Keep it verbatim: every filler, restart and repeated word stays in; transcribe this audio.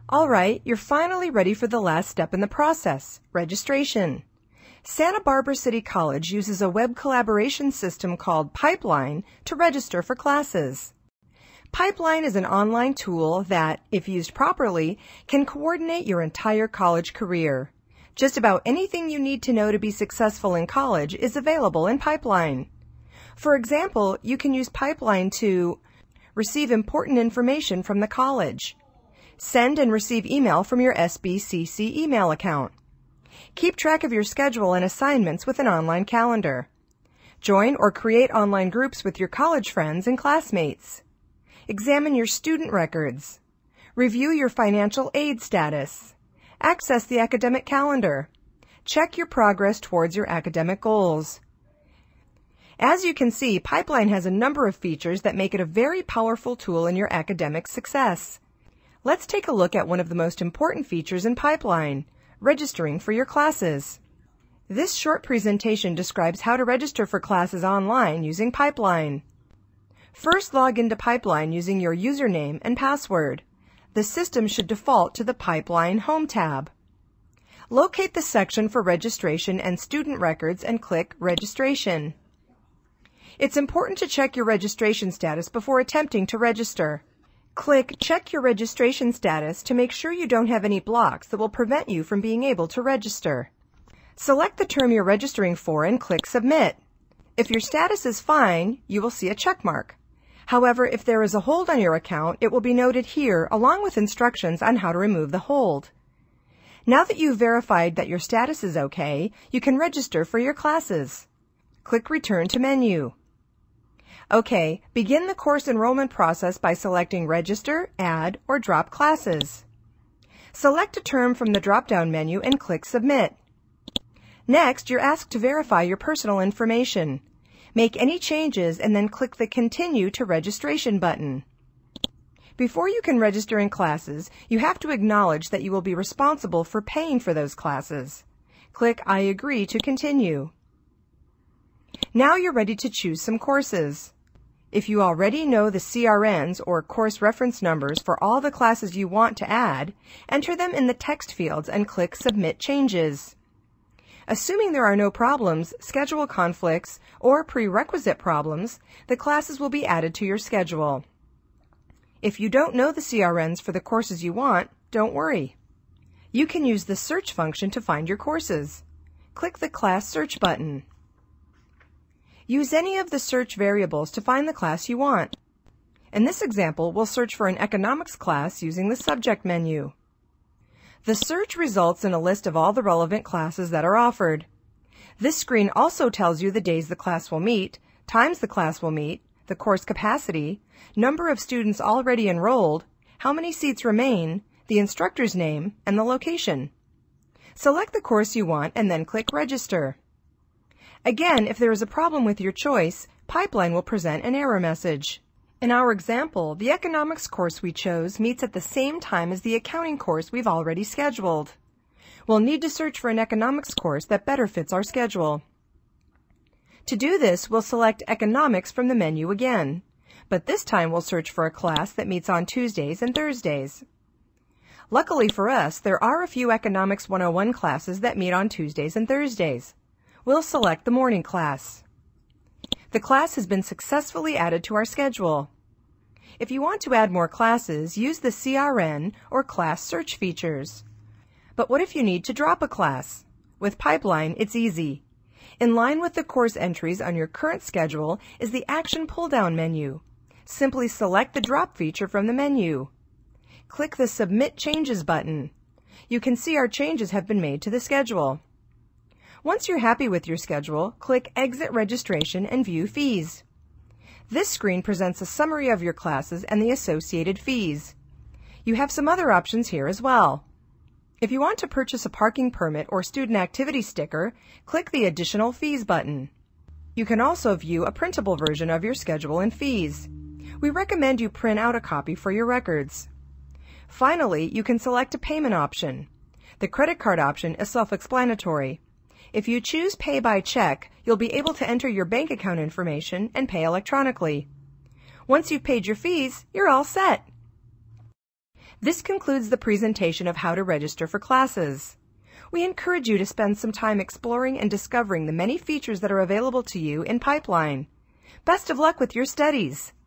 All right, you're finally ready for the last step in the process, registration. Santa Barbara City College uses a web collaboration system called Pipeline to register for classes. Pipeline is an online tool that, if used properly, can coordinate your entire college career. Just about anything you need to know to be successful in college is available in Pipeline. For example, you can use Pipeline to receive important information from the college, send and receive email from your S B C C email account, keep track of your schedule and assignments with an online calendar, join or create online groups with your college friends and classmates, examine your student records, review your financial aid status, access the academic calendar, check your progress towards your academic goals. As you can see, Pipeline has a number of features that make it a very powerful tool in your academic success. Let's take a look at one of the most important features in Pipeline, registering for your classes. This short presentation describes how to register for classes online using Pipeline. First, log into Pipeline using your username and password. The system should default to the Pipeline Home tab. Locate the section for registration and student records and click Registration. It's important to check your registration status before attempting to register. Click Check Your Registration Status to make sure you don't have any blocks that will prevent you from being able to register. Select the term you're registering for and click Submit. If your status is fine, you will see a check mark. However, if there is a hold on your account, it will be noted here along with instructions on how to remove the hold. Now that you've verified that your status is okay, you can register for your classes. Click Return to Menu. Okay, begin the course enrollment process by selecting Register, Add, or Drop Classes. Select a term from the drop-down menu and click Submit. Next, you're asked to verify your personal information. Make any changes and then click the Continue to Registration button. Before you can register in classes, you have to acknowledge that you will be responsible for paying for those classes. Click I agree to continue. Now you're ready to choose some courses. If you already know the C R Ns or course reference numbers for all the classes you want to add, enter them in the text fields and click Submit Changes. Assuming there are no problems, schedule conflicts, or prerequisite problems, the classes will be added to your schedule. If you don't know the C R Ns for the courses you want, don't worry. You can use the search function to find your courses. Click the Class Search button. Use any of the search variables to find the class you want. In this example, we'll search for an economics class using the subject menu. The search results in a list of all the relevant classes that are offered. This screen also tells you the days the class will meet, times the class will meet, the course capacity, number of students already enrolled, how many seats remain, the instructor's name, and the location. Select the course you want and then click Register. Again, if there is a problem with your choice, Pipeline will present an error message. In our example, the economics course we chose meets at the same time as the accounting course we've already scheduled. We'll need to search for an economics course that better fits our schedule. To do this, we'll select Economics from the menu again, but this time we'll search for a class that meets on Tuesdays and Thursdays. Luckily for us, there are a few Economics one oh one classes that meet on Tuesdays and Thursdays. We'll select the morning class. The class has been successfully added to our schedule. If you want to add more classes, use the C R N or class search features. But what if you need to drop a class? With Pipeline, it's easy. In line with the course entries on your current schedule is the Action pull-down menu. Simply select the drop feature from the menu. Click the Submit Changes button. You can see our changes have been made to the schedule. Once you're happy with your schedule, click Exit Registration and View Fees. This screen presents a summary of your classes and the associated fees. You have some other options here as well. If you want to purchase a parking permit or student activity sticker, click the Additional Fees button. You can also view a printable version of your schedule and fees. We recommend you print out a copy for your records. Finally, you can select a payment option. The credit card option is self-explanatory. If you choose Pay by Check, you'll be able to enter your bank account information and pay electronically. Once you've paid your fees, you're all set. This concludes the presentation of how to register for classes. We encourage you to spend some time exploring and discovering the many features that are available to you in Pipeline. Best of luck with your studies!